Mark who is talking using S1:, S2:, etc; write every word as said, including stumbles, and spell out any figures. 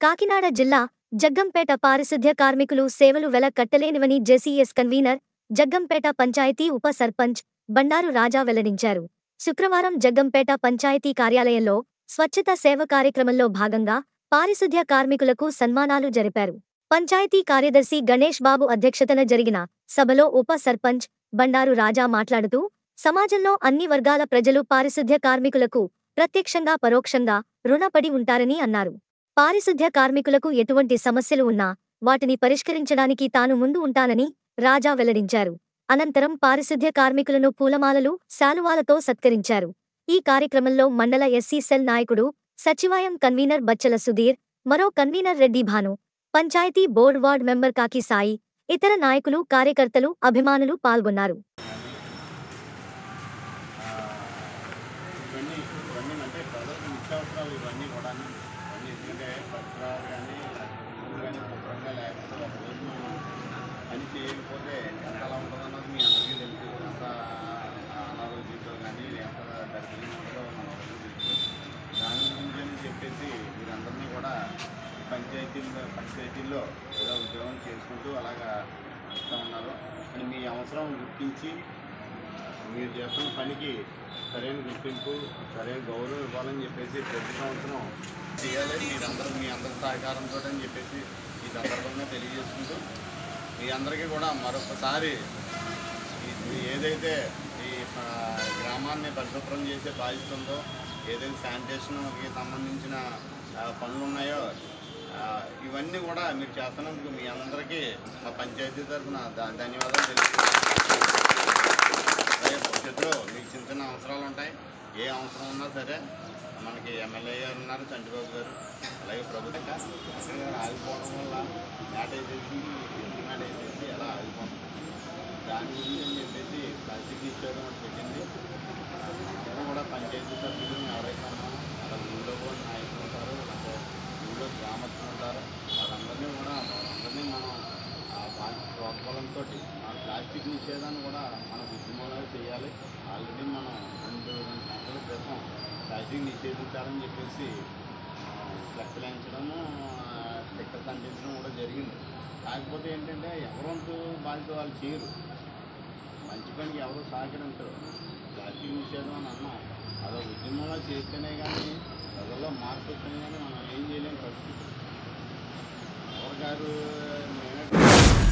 S1: కాకినాడ జిల్లా జగ్గంపేట పారిశుద్ధ్య కార్మికులు సేవలు వెల కట్టలేనివని జెసిఎస్ కన్వీనర్, జగ్గంపేట పంచాయతీ ఉప సర్పంచ్ బండారు రాజా వెల్లడించారు. శుక్రవారం జగ్గంపేట పంచాయతీ కార్యాలయంలో స్వచ్ఛత సేవ కార్యక్రమంలో భాగంగా పారిశుద్ధ్య కార్మికులకు సన్మానాలు జరిపారు. పంచాయతీ కార్యదర్శి గణేష్ బాబు అధ్యక్షతన జరిగిన సభలో ఉప సర్పంచ్ బండారు రాజా మాట్లాడుతూ, సమాజంలో అన్ని వర్గాల ప్రజలు పారిశుద్ధ్య కార్మికులకు ప్రత్యక్షంగా పరోక్షంగా రుణపడి ఉంటారని అన్నారు. పారిశుద్ధ్య కార్మికులకు ఎటువంటి సమస్యలు ఉన్నా వాటిని పరిష్కరించడానికి తాను ముందు ఉంటానని రాజా వెల్లడించారు. అనంతరం పారిశుద్ధ్య కార్మికులను పూలమాలలు, శాలువాలతో సత్కరించారు. ఈ కార్యక్రమంలో మండల ఎస్సీ సెల్ నాయకుడు, సచివాలయం కన్వీనర్ బచ్చల సుధీర్, మరో convener Reddy Bhanu, panchayat board ward member Kaki Sai, ఇతర నాయకులు, కార్యకర్తలు, అభిమానులు పాల్గొన్నారు.
S2: పని చేయకపోతే ఎంత అలా ఉంటుందన్నది మీ అందరికీ తెలుసు. ఎంత అనారోగ్యంతో కానీ ఎంత దర్శనం ఉంటుందో మన తెలుసు. దాని గురించి అని చెప్పేసి మీరందరినీ కూడా పంచాయతీల్లో పంచాయతీల్లో ఏదో ఉద్యోగం చేసుకుంటూ అలాగా ఇస్తూ ఉన్నారు అని మీ అవసరం గుర్తించి మీరు చేస్తున్న పనికి సరైన గుర్తింపు, సరైన గౌరవం ఇవ్వాలని చెప్పేసి ప్రతి సంవత్సరం చేయాలి. మీరందరూ మీ అందరి సహకారంతో అని చెప్పేసి ఈ సందర్భంగా తెలియజేసుకుంటూ మీ అందరికీ కూడా మరొకసారి ఏదైతే ఈ గ్రామాన్ని పరిశుభ్రం చేసే బాధ్యత ఉందో, ఏదైతే శానిటేషన్కి సంబంధించిన పనులు ఉన్నాయో ఇవన్నీ కూడా మీరు చేస్తున్నందుకు మీ అందరికీ మా పంచాయతీ తరఫున ధన్యవాదాలు తెలుసుకుంటున్నాను. భవిష్యత్తులో మీకు చిన్న చిన్న అవసరాలు ఉంటాయి. ఏ అవసరం ఉన్నా సరే మనకి ఎమ్మెల్యే గారు ఉన్నారు, చంటిబాబు గారు, అలాగే ప్రభుత్వం ఆగిపోవడం వల్ల మ్యాట్ వేసేసి ఇంటి మ్యాట్ వేసేసి ఎలా ఆగిపోతుంది. దాని గురించి అని చెప్పేసి ప్లాస్టిక్ నిషేధం ఒకటి పెట్టింది. అందరూ కూడా పంచాయతీ సభ్యులు ఎవరైతే ఉన్నారో అలా ఊళ్ళో కూడా నాయకులు ఉంటారు, లేకపోతే ఊళ్ళో గ్రామస్తులు ఉంటారు, వాళ్ళందరినీ కూడా వాళ్ళందరినీ మనం ప్రోత్సాహంతో మన ప్లాస్టిక్ నిషేధాన్ని కూడా మన ఉద్యమంలో చేయాలి. ఆల్రెడీ మనం రెండు రెండు సంవత్సరాల క్రితం ప్లాస్టిక్ నిషేధించాలని చెప్పేసి ఫ్లెక్స్ లాంచడము, స్టిక్కర్స్ అంటించడం కూడా జరిగింది. కాకపోతే ఏంటంటే ఎవరంతూ బాధ్యత వాళ్ళు చేయరు, మంచి పనికి ఎవరు సహకరించరు. ప్లాస్టిక్ నిషేధం అని అన్నాం, అదో ఉద్యమంలో చేస్తేనే కానీ ప్రజల్లో మార్పు వస్తేనే కానీ మనం ఏం చేయలేని పరిస్థితి. ఎవరు గారు మేమే